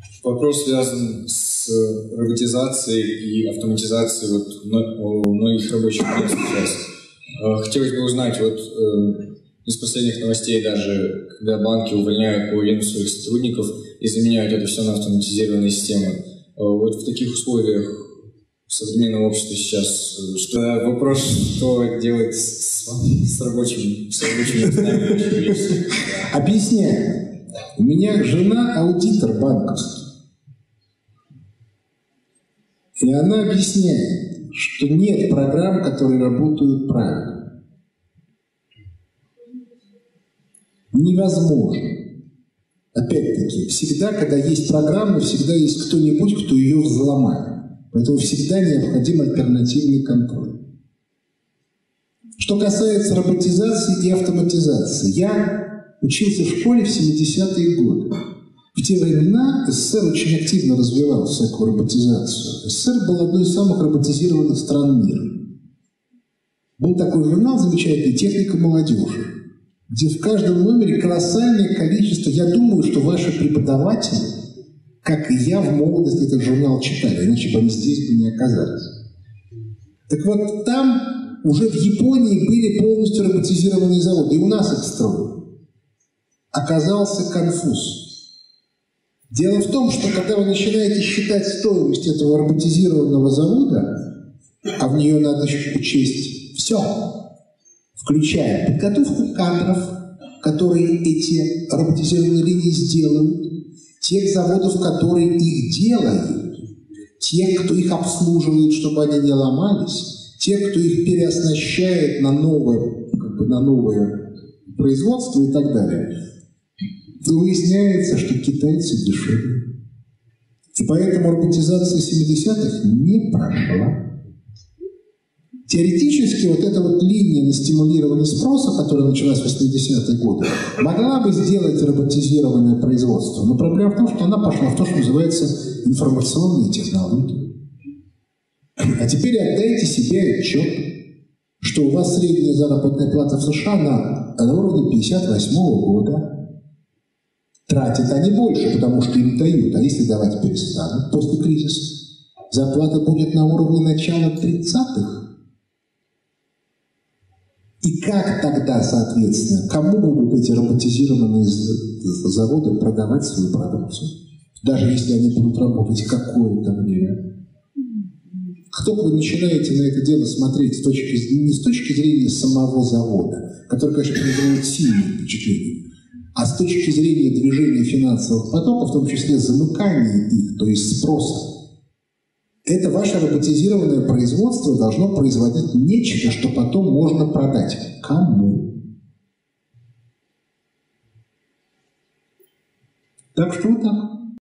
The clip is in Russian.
Вопрос связан с роботизацией и автоматизацией многих рабочих мест сейчас. Хотелось бы узнать, из последних новостей даже, когда банки увольняют половину своих сотрудников и заменяют это все на автоматизированные системы. Вот в таких условиях современного общества сейчас вопрос, что делать с рабочими местами. Объясняю. У меня жена аудитор банковский. И она объясняет, что нет программ, которые работают правильно. Невозможно. Опять-таки, всегда, когда есть программа, всегда есть кто-нибудь, кто ее взломает. Поэтому всегда необходим альтернативный контроль. Что касается роботизации и автоматизации, я учился в школе в 70-е годы. В те времена СССР очень активно развивал всякую роботизацию. СССР был одной из самых роботизированных стран мира. Был такой журнал замечательный «Техника молодежи», где в каждом номере колоссальное количество, я думаю, что ваши преподаватели, как и я, в молодости этот журнал читали, иначе бы они здесь бы не оказались. Так вот, там уже в Японии были полностью роботизированные заводы, и у нас их строили. Оказался конфуз. Дело в том, что когда вы начинаете считать стоимость этого роботизированного завода, а в нее надо учесть все, включая подготовку кадров, которые эти роботизированные линии сделают, тех заводов, которые их делают, тех, кто их обслуживает, чтобы они не ломались, тех, кто их переоснащает на новое производство и так далее, то выясняется, что китайцы дешевле. И поэтому роботизация 70-х не прошла. Теоретически вот эта вот линия на стимулированный спроса, которая началась в 80-е годы, могла бы сделать роботизированное производство. Но проблема в том, что она пошла в то, что называется информационные технологии. А теперь отдайте себе отчет, что у вас средняя заработная плата в США на уровне 58-го года. Тратят они больше, потому что им дают. А если давать перестанут после кризиса, зарплата будет на уровне начала 30-х. И как тогда, соответственно, кому будут эти роботизированные заводы продавать свою продукцию? Даже если они будут работать какое-то время. Кто вы начинаете на это дело смотреть не с точки зрения самого завода, который, конечно, производит сильное впечатление, а с точки зрения движения финансовых потоков, в том числе замыкания их, то есть спроса. Это ваше роботизированное производство должно производить нечто, что потом можно продать. Кому? Так что вот так.